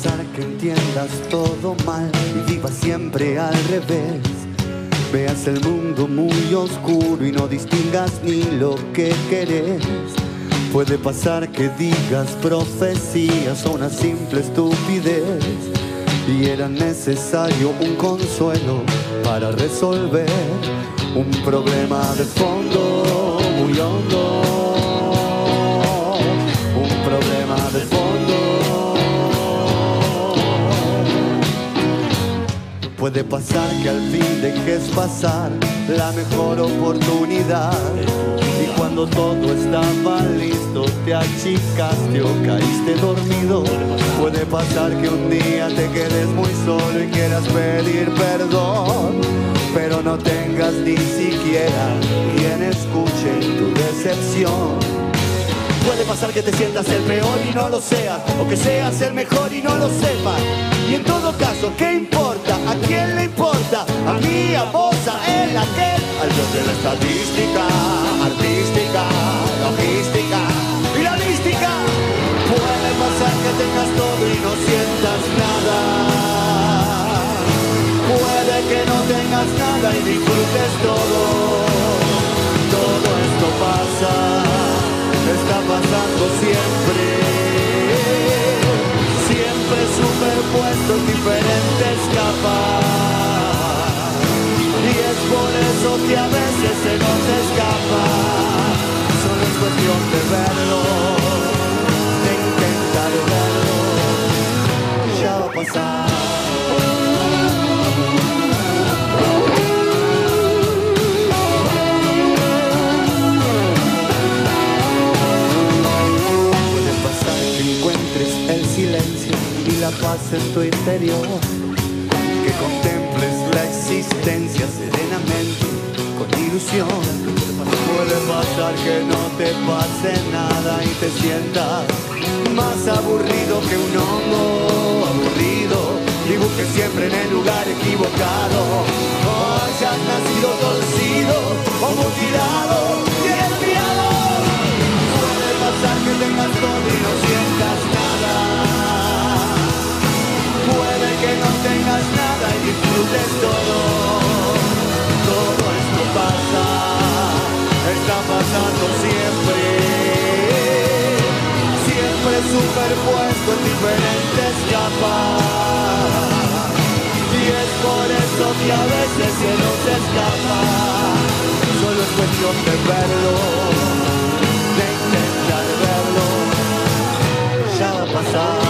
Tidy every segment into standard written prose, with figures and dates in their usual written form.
pasar que entiendas todo mal y vivas siempre al revés. Veas el mundo muy oscuro y no distingas ni lo que querés. Puede pasar que digas profecías o una simple estupidez y era necesario un consuelo para resolver un problema de fondo muy hondo. Un problema de fondo. Puede pasar que al fin dejes pasar la mejor oportunidad y cuando todo estaba listo te achicaste o caíste dormido. Puede pasar que un día te quedes muy solo y quieras pedir perdón, pero no tengas ni siquiera quien escuche tu decepción. Puede pasar que te sientas el peor y no lo seas, o que seas el mejor y no lo sepas. Y en todo caso, ¿qué importa? ¿A quién le importa? A mí, a vos, a él, a aquel. Al dios de la estadística, artística, logística y la mística. Puede pasar que tengas todo y no sientas nada. Puede que no tengas nada y disfrutes todo. Todo esto pasa. Está pasando siempre, siempre superpuesto en diferentes capas. Y es por eso que a veces se nos escapa. Solo es cuestión de verlo, de intentar verlo. Ya va a pasar. Y la paz en tu interior, que contemples la existencia serenamente, con ilusión. Puede pasar que no te pase nada y te sientas más aburrido que un hongo aburrido. Dibuje siempre en el lugar equivocado, o hayas nacido torcido o mutilado y desviado. Puede pasar que tengas todo y no sientas nada. Puede que no tengas nada y disfrutes todo. Todo esto pasa, está pasando siempre. Siempre superpuesto en diferentes capas. Y es por eso que a veces se nos escapa. Solo es cuestión de verlo, de intentar verlo. Ya va a pasar.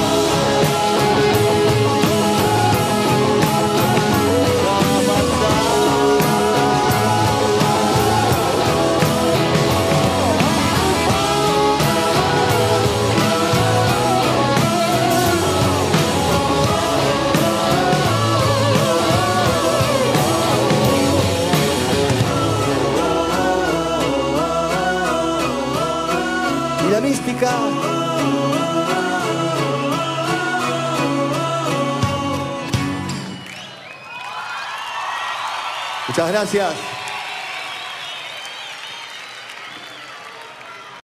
Y la mística. Muchas gracias.